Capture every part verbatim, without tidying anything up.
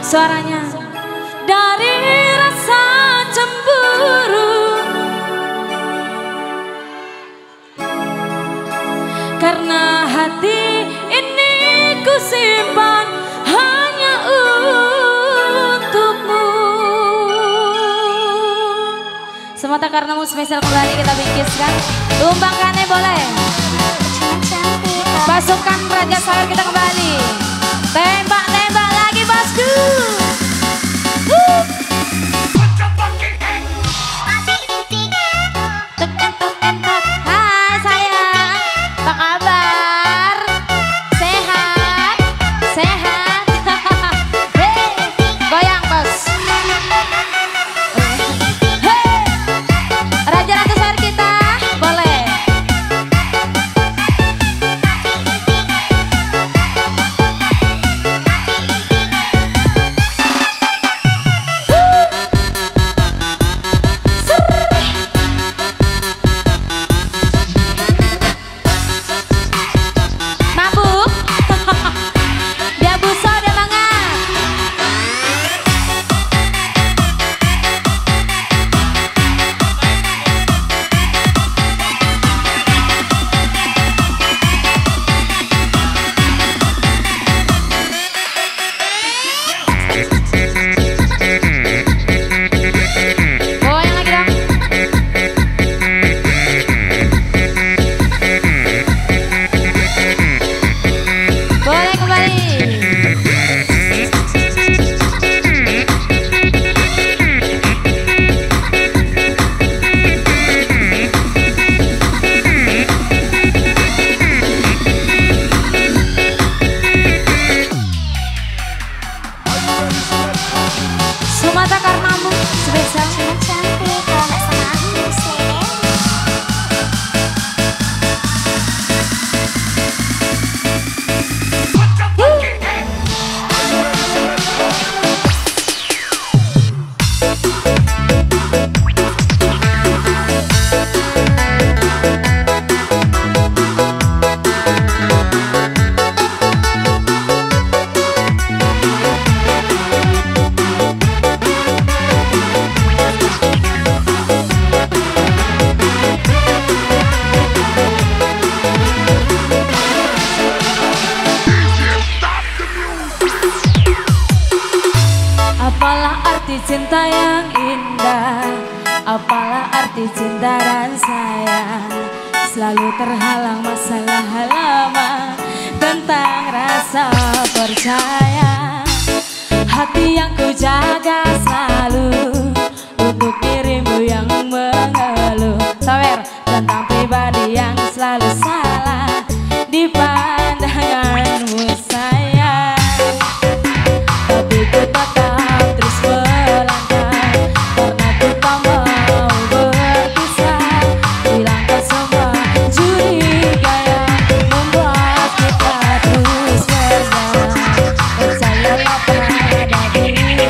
Suaranya dari rasa cemburu, karena hati ini ku simpan hanya untukmu. Semata karenamu spesial kembali kita bingkiskan. Tumbangkannya boleh. Pasukan Raja Sawer kita kembali. Tembak-tembak lagi bosku. Woo. Hai sayang, apa kabar? Sehat? Sehat? Hey, goyang bos. Hey, Raja-Raja Sawer kita boleh. Semata karenamu spesial. Cantik kalau sama aku sih. Apalah arti cinta yang indah, apalah arti cinta dan sayang, selalu terhalang masalah lama tentang rasa percaya. Hati yang ku jaga selalu untuk dirimu yang mengeluh. Sawer tentang pribadi yang selalu salah di pandanganmu sayang. Tapi ku tetap terus melangkah karena ku tak mau berpisah. Hilangkan semua curiga yang membuat kita terus bersama. Percayalah pada diri.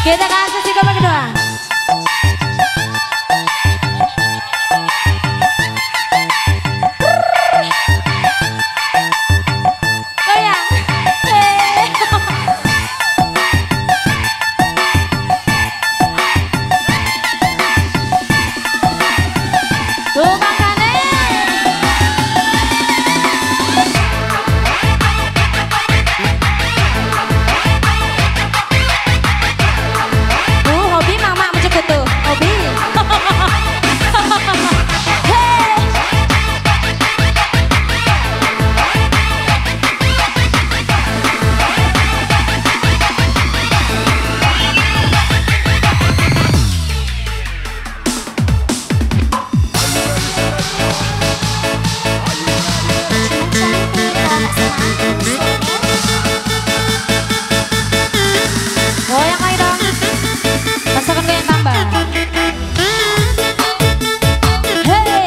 Kita kasih si kompak kedua. Goyang. Tuh makannya. Tuh hobi mama macam itu hobi. Hey. Goyang lagi dong. Rasakan goyang tambah. Hey.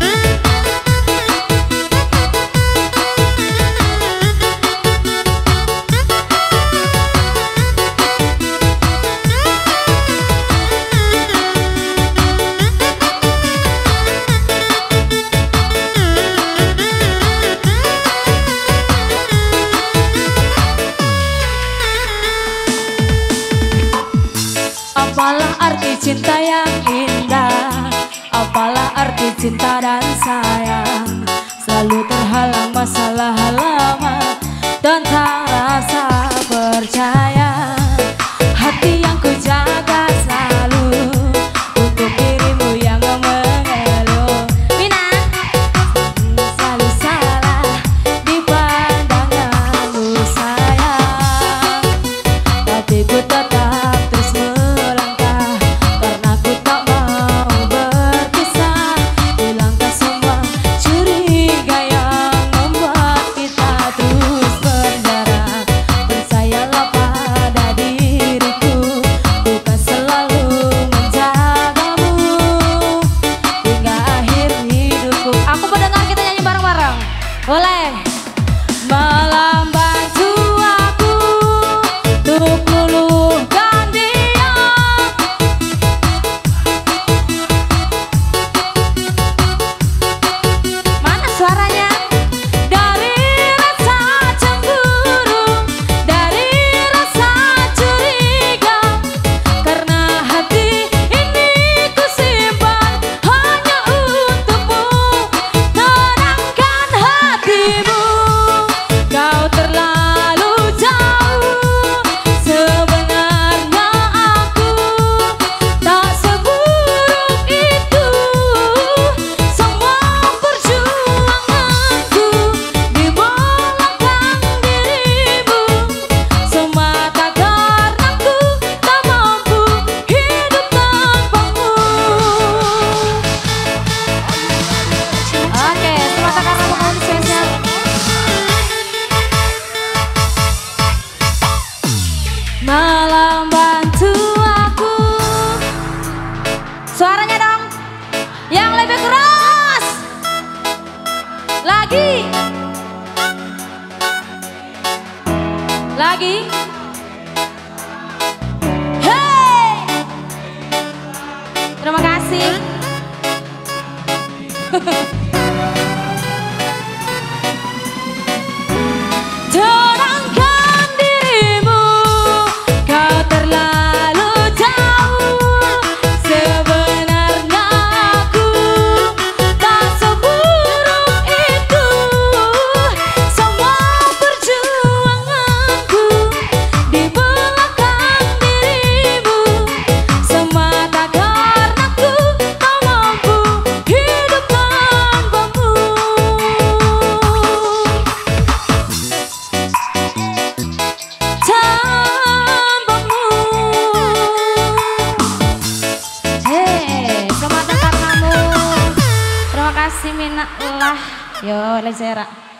Apalah arti cinta yang indah, apalah arti cinta dan sayang. Selalu terhalang masalah lama tentang rasa percaya. Hati yang ku jaga selalu untuk dirimu yang mengeluh. Mina selalu salah di pandanganmu sayang, tapi ku tetap terus melangkah karena ku tak mau berpisah. Hilangkan semua curiga yang membuat kita terus berjarak. Percayalah pada diriku, ku kan selalu menjagamu hingga akhir hidupku. Aku mau dengar kita nyanyi bareng-bareng. Boleh? Malam bantu aku untuk luluhkan dia. Mana suaranya? Dari rasa cemburu, dari rasa curiga, karena hati ini ku simpan hanya untukmu. Tenangkan hatimu, kau terlalu jauh. Sebenarnya aku tak seburuk itu. Semua perjuanganku di belakang dirimu, semata karena ku tak mampu hidup tanpamu. Oke, semata karena momen spesial. Malam bantu aku. Suaranya dong yang lebih keras. Lagi. Lagi. Hey. Terima kasih. Tenangkan dirimu, kau terlalu jauh. Sebenarnya aku tak seburuk itu. Semua perjuanganku di belakang dirimu, semata karena ku tak mampu hidup tanpamu. Tanpamu. Hei, semata karenamu. Terima kasih Mina lah. Yo, Lezera.